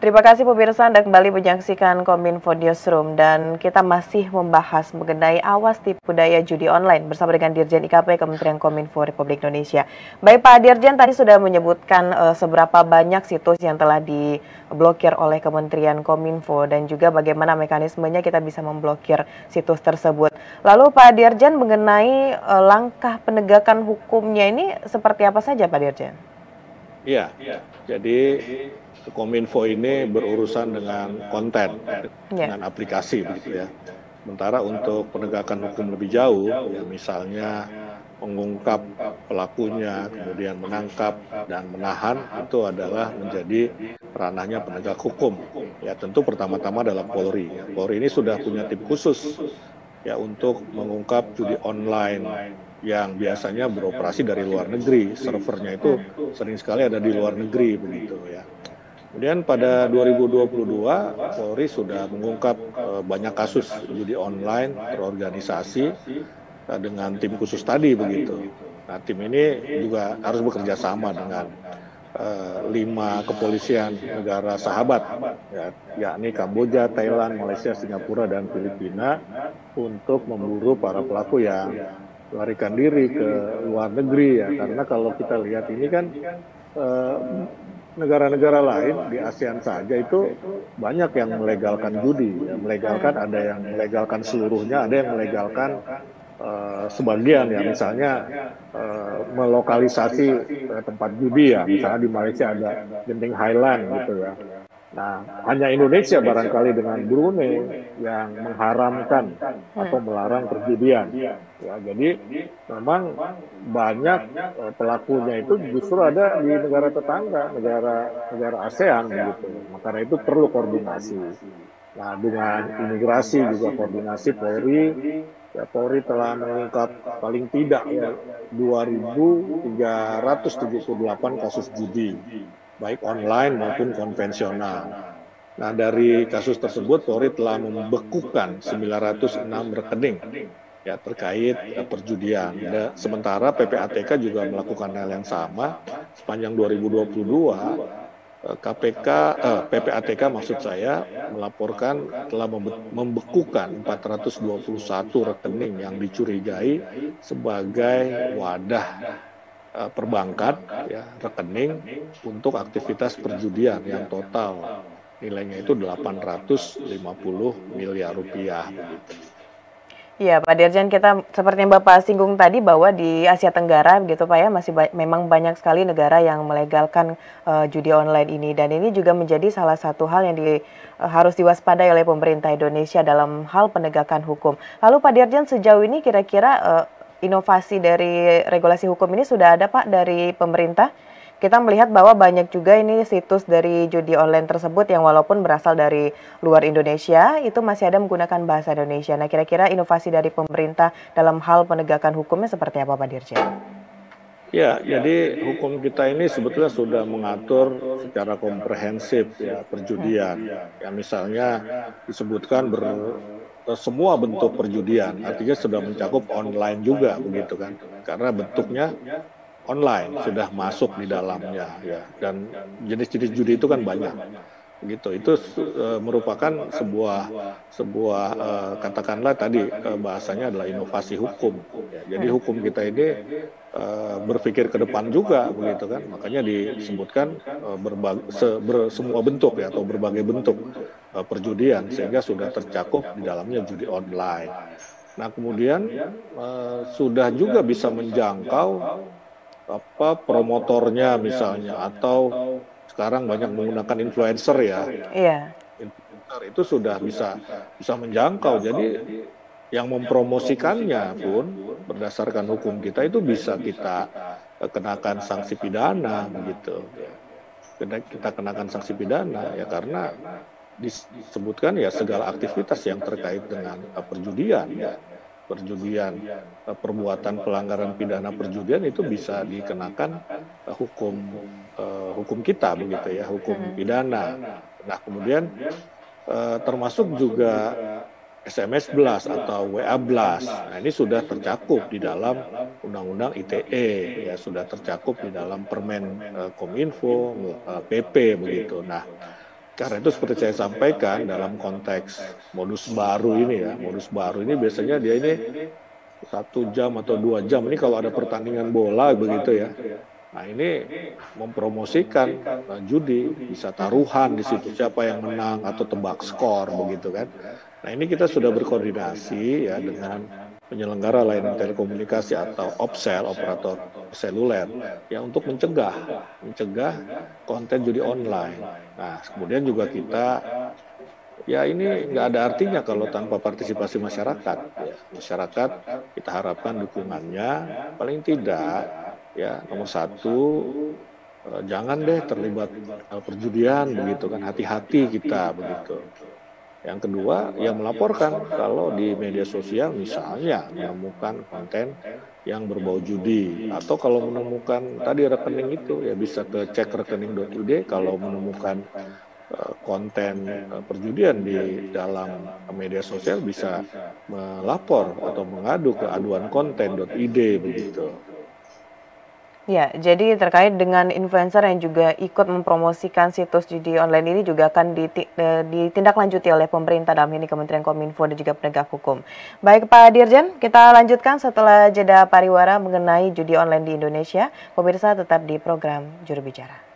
Terima kasih pemirsa Anda kembali menyaksikan Kominfo Newsroom dan kita masih membahas mengenai awas tipu daya judi online bersama dengan Dirjen IKP Kementerian Kominfo Republik Indonesia. Baik Pak Dirjen tadi sudah menyebutkan seberapa banyak situs yang telah diblokir oleh Kementerian Kominfo dan juga bagaimana mekanismenya kita bisa memblokir situs tersebut. Lalu Pak Dirjen mengenai langkah penegakan hukumnya ini seperti apa saja Pak Dirjen? Iya, jadi Kominfo ini berurusan dengan konten, dengan aplikasi begitu ya. Sementara untuk penegakan hukum lebih jauh, ya misalnya mengungkap pelakunya, kemudian menangkap dan menahan, itu adalah menjadi ranahnya penegak hukum. Ya tentu pertama-tama adalah Polri. Polri ini sudah punya tim khusus ya untuk mengungkap judi online yang biasanya beroperasi dari luar negeri, servernya itu sering sekali ada di luar negeri begitu ya. Kemudian pada 2022 Polri sudah mengungkap banyak kasus judi online terorganisasi dengan tim khusus tadi begitu. Nah tim ini juga harus bekerja sama dengan 5 kepolisian negara sahabat, yakni Kamboja, Thailand, Malaysia, Singapura, dan Filipina untuk memburu para pelaku yang melarikan diri ke luar negeri ya. Karena kalau kita lihat ini kan negara-negara lain di ASEAN saja itu banyak yang melegalkan judi, ya. Melegalkan ada yang melegalkan seluruhnya, ada yang melegalkan sebagian ya, misalnya melokalisasi tempat judi ya, misalnya di Malaysia ada Genting Highland gitu ya. Nah, hanya Indonesia barangkali dengan Brunei yang mengharamkan atau melarang perjudian. Ya, jadi memang banyak pelakunya itu justru ada di negara tetangga, negara ASEAN gitu. Makanya itu perlu koordinasi. Nah, dengan imigrasi juga koordinasi Polri. Ya, Polri telah mengungkap paling tidak ya 2.378 kasus judi, baik online maupun konvensional. Nah, dari kasus tersebut Polri telah membekukan 906 rekening ya terkait perjudian. Sementara PPATK juga melakukan hal yang sama sepanjang 2022. PPATK maksud saya melaporkan telah membekukan 421 rekening yang dicurigai sebagai wadah perbankan ya, rekening untuk aktivitas perjudian yang total nilainya itu 850 miliar rupiah. Iya, Pak Dirjen, kita seperti yang Bapak singgung tadi bahwa di Asia Tenggara gitu Pak ya masih memang banyak sekali negara yang melegalkan judi online ini dan ini juga menjadi salah satu hal yang harus diwaspadai oleh pemerintah Indonesia dalam hal penegakan hukum. Lalu Pak Dirjen, sejauh ini kira-kira inovasi dari regulasi hukum ini sudah ada Pak dari pemerintah? Kita melihat bahwa banyak juga ini situs dari judi online tersebut yang walaupun berasal dari luar Indonesia, itu masih ada menggunakan bahasa Indonesia. Nah, kira-kira inovasi dari pemerintah dalam hal penegakan hukumnya seperti apa, Pak Dirjen? Ya, jadi hukum kita ini sebetulnya sudah mengatur secara komprehensif ya perjudian. Ya, misalnya disebutkan semua bentuk perjudian, artinya sudah mencakup online juga begitu kan. Karena bentuknya online sudah masuk di dalamnya ya, dan jenis-jenis judi itu kan banyak begitu. Itu merupakan sebuah katakanlah tadi bahasanya adalah inovasi hukum ya. Jadi hukum kita ini berpikir ke depan juga begitu kan, makanya disebutkan semua bentuk ya atau berbagai bentuk perjudian sehingga sudah tercakup di dalamnya judi online. Nah kemudian sudah juga bisa menjangkau promotornya misalnya, atau sekarang banyak menggunakan influencer ya. Iya. Influencer itu sudah bisa menjangkau. Jadi yang mempromosikannya pun berdasarkan hukum kita itu bisa kita kenakan sanksi pidana begitu. Kita kenakan sanksi pidana ya karena disebutkan ya segala aktivitas yang terkait dengan perjudian ya. Perbuatan pelanggaran pidana perjudian itu bisa dikenakan hukum kita begitu ya, hukum pidana. Nah kemudian termasuk juga SMS blast atau WA blast. Nah ini sudah tercakup di dalam Undang-Undang ITE ya, sudah tercakup di dalam Permen Kominfo PP begitu. Nah Karena itu seperti saya sampaikan dalam konteks modus baru ini ya, modus baru ini biasanya dia ini 1 jam atau 2 jam ini kalau ada pertandingan bola begitu ya. Nah ini mempromosikan judi, bisa taruhan di situ siapa yang menang atau tebak skor begitu kan. Nah ini kita sudah berkoordinasi ya dengan penyelenggara layanan telekomunikasi atau OPSEL, operator seluler, ya untuk mencegah konten judi online. Nah kemudian juga kita ya ini nggak ada artinya kalau tanpa partisipasi masyarakat. Ya, masyarakat kita harapkan dukungannya paling tidak ya nomor satu jangan deh terlibat perjudian begitu kan, hati-hati kita begitu. Yang kedua ya melaporkan kalau di media sosial misalnya menemukan konten yang berbau judi atau kalau menemukan tadi rekening itu ya bisa ke cek rekening.id kalau menemukan konten perjudian di dalam media sosial bisa melapor atau mengadu ke aduankonten.id begitu. Ya, jadi terkait dengan influencer yang juga ikut mempromosikan situs judi online ini juga akan ditindaklanjuti oleh pemerintah dalam ini Kementerian Kominfo dan juga penegak hukum. Baik Pak Dirjen, kita lanjutkan setelah jeda pariwara mengenai judi online di Indonesia. Pemirsa tetap di program Juru Bicara.